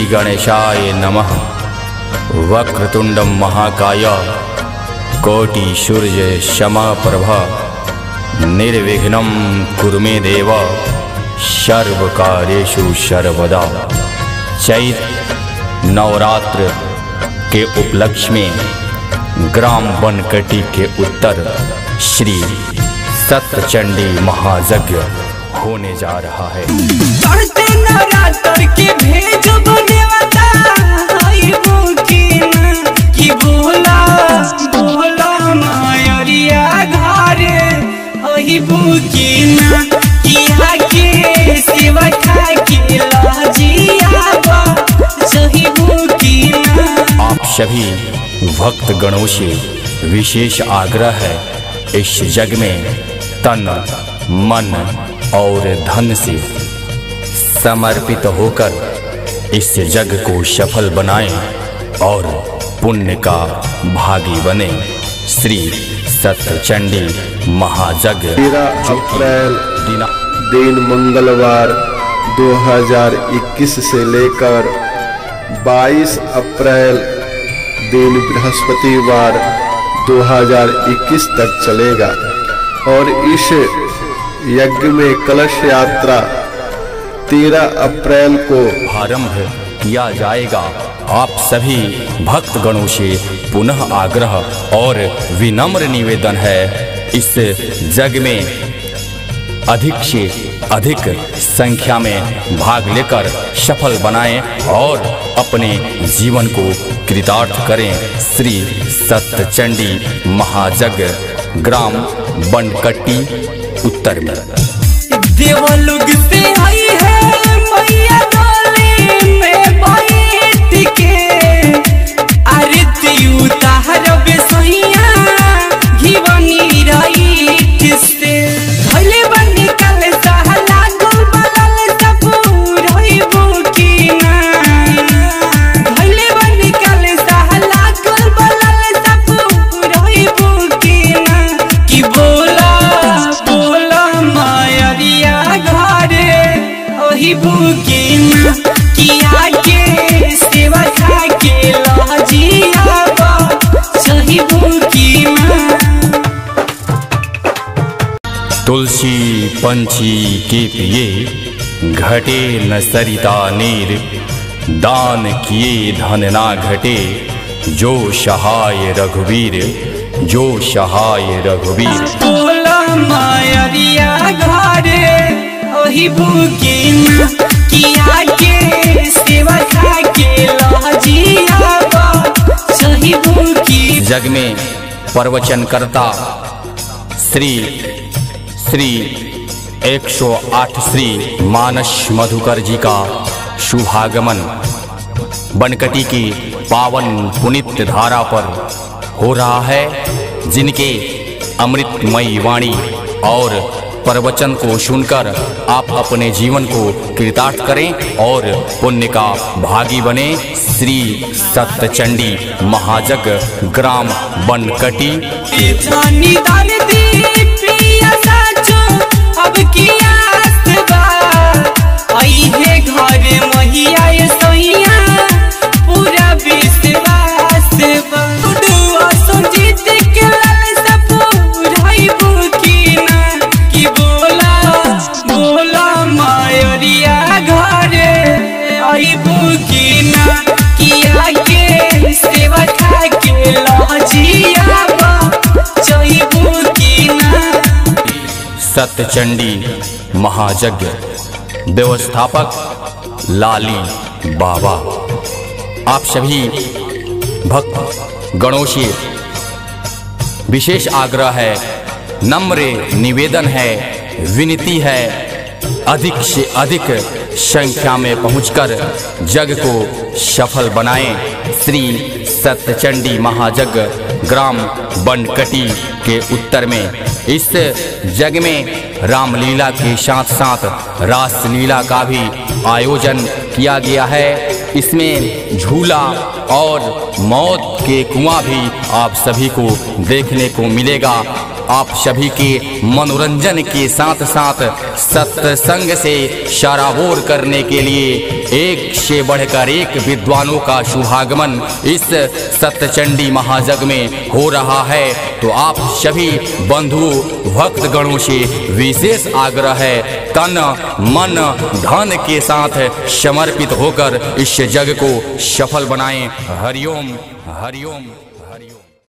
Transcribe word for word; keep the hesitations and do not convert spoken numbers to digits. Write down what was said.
गणेशाय नमः। वक्रतुंडम महाकाय कोटि सूर्य समप्रभ निर्विघ्नं कुरु मे देव सर्वकार्येषु सर्वदा। चैत नवरात्र के उपलक्ष्य में ग्राम बनकटी के उत्तर श्री सतचंडी महायज्ञ होने जा रहा है। चढ़ते नवरात्र के भेजो नेवता कि बोला बोला मायरिया घरे अहि बुकिना किया के सेवा खा के लाजिया सही बुकिना। आप सभी भक्त गणों से विशेष आग्रह है, इस जग में तन मन और धन से समर्पित होकर इस जग को सफल बनाएं और पुण्य का भागी बने। श्री सतचंडी महायज्ञ तेरह अप्रैल दिन मंगलवार दो हज़ार इक्कीस से लेकर बाईस अप्रैल दिन बृहस्पतिवार दो हज़ार इक्कीस तक चलेगा और इस यज्ञ में कलश यात्रा तेरह अप्रैल को आरंभ किया जाएगा। आप सभी भक्त गणों से पुनः आग्रह और विनम्र निवेदन है, इस जग में अधिक से अधिक संख्या में भाग लेकर सफल बनाएं और अपने जीवन को कृतार्थ करें। श्री सतचंडी महायज्ञ ग्राम बनकटी उत्तर में। देवलोक से आई है मैया डोली में बैठ के आरती उतारब सैया घीवनी राईठ से भले बनी कल सहला गुल बलल सब रहिबो की ना भले बनी कल सहला गुल बलल सब रहिबो की ना कि बोला बोला मायरिया घरे ओही बुकिना किया के सेवा खा के लाजिया सही बुकिना। तुलसी पंछी के पिए घटे न सरिता नीर, दान किए धन ना घटे जो सहाय रघुवीर जो सहाय रघुवीर। बोला मायरिया घरे ओही बुकिना किया के सेवा खा के लाजिया सही बुकिना। जग में प्रवचन करता श्री श्री एक सौ आठ श्री मानस मधुकर जी का शुभागमन बनकटी की पावन पुनित धारा पर हो रहा है, जिनके अमृतमयी वाणी और प्रवचन को सुनकर आप अपने जीवन को कृतार्थ करें और पुण्य का भागी बने। श्री सतचंडी महायज्ञ ग्राम बनकटी। अब किया घर महिया सैया पूरा विश्वास संजीत के लाल सब बुकिना कि बोला बोला मायरिया घरे आई बुकिना किया के सेवा खा के लाजिया सही बुकिना। सतचंडी महायज्ञ व्यवस्थापक लाली बाबा। आप सभी भक्त गणों से विशेष आग्रह है, नम्र निवेदन है, विनती है, अधिक से अधिक संख्या में पहुंचकर जग को सफल बनाएं। श्री सतचंडी महायज्ञ ग्राम बनकटी के उत्तर में इस जग में रामलीला के साथ साथ रासलीला का भी आयोजन किया गया है। इसमें झूला और मौत के कुआं भी आप सभी को देखने को मिलेगा। आप सभी के मनोरंजन के साथ साथ सत्संग से शराबोर करने के लिए एक से बढ़कर एक विद्वानों का शुभागमन इस सत्यचंडी महायज्ञ में हो रहा है। तो आप सभी बंधु भक्त गणों से विशेष आग्रह है, तन मन धन के साथ समर्पित होकर इस यज्ञ को सफल बनाएं। हरिओम हरिओम।